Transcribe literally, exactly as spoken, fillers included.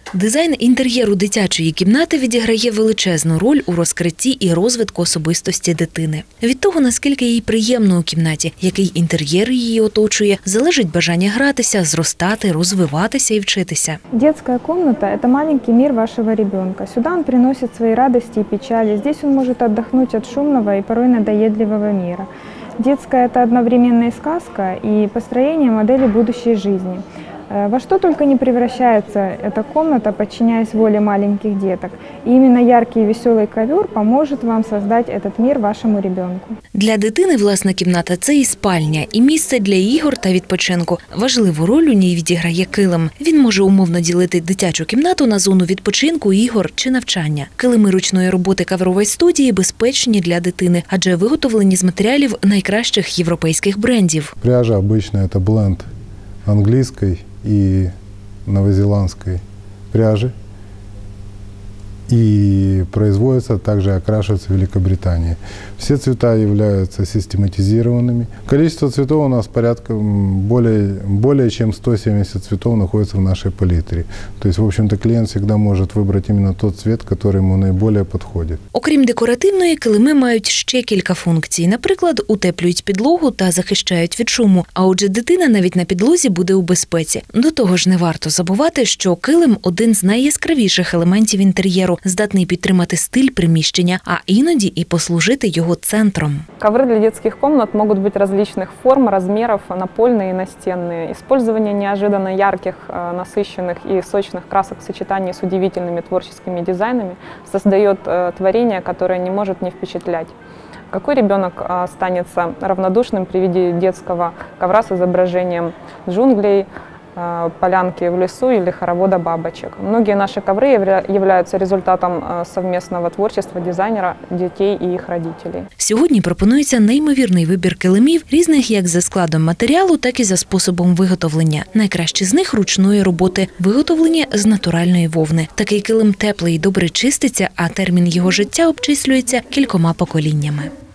Дизайн інтер'єру дитячої кімнати відіграє величезну роль у розкритті і розвитку особистості дитини. Від того, наскільки їй приємно у кімнаті, який інтер'єр її оточує, залежить бажання гратися, зростати, розвиватися і вчитися. Детская комната – это маленький мир вашего ребенка. Сюда он приносит свои радости и печали. Здесь он может отдохнуть от шумного и порой надоедливого мира. Детская – это одновременно и сказка, и построение модели будущей жизни. Во что только не превращается эта комната, подчиняясь воле маленьких деток. И именно яркий и веселый ковер поможет вам создать этот мир вашему ребенку. Для дитини власна кімната – це і спальня, і місце для ігор та відпочинку. Важливу роль у ній відіграє килим. Він може умовно ділити дитячу кімнату на зону відпочинку, ігор чи навчання. Килими ручної роботи каверової студії безпечні для дитини, адже виготовлені з матеріалів найкращих європейських брендів. Пряжа обычно это бленд английской и новозеландской пряжи, и производится, также окрашивается в Великобритании. Все цвета являются систематизированными. Количество цветов у нас порядка более, более чем сто семьдесят цветов находится в нашей палитре. То есть, в общем-то, клиент всегда может выбрать именно тот цвет, который ему наиболее подходит. Окрім декоративної, килими мають ще кілька функцій. Наприклад, утеплюють підлогу та захищають від шуму. А отже, дитина навіть на підлозі буде у безпеці. До того ж, не варто забувати, що килим – один з найяскравіших елементів інтер'єру, здатний підтримати стиль приміщення, а іноді і послужити його центром. Ковры для детских комнат могут быть различных форм, размеров, напольные и настенные. Использование неожиданно ярких, насыщенных и сочных красок в сочетании с удивительными творческими дизайнами создает творение, которое не может не впечатлять. Какой ребенок останется равнодушным при виде детского ковра с изображением джунглей, полянки в лесу или хоровода бабочек? Многие наши ковры являются результатом совместного творчества дизайнера, детей и их родителей. Сьогодні пропонується неймовірний вибір килимів, різних як за складом матеріалу, так і за способом виготовлення. Найкращі з них – ручної роботи, виготовлені з натуральної вовни. Такий килим теплий і добре чиститься, а термін його життя обчислюється кількома поколіннями.